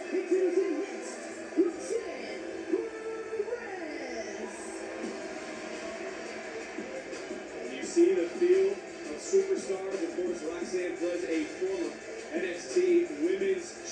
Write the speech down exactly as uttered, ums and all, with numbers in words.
Introducing next, Roxanne Perez. And you see the field of superstars. Of course, Roxanne Perez, a former N X T Women's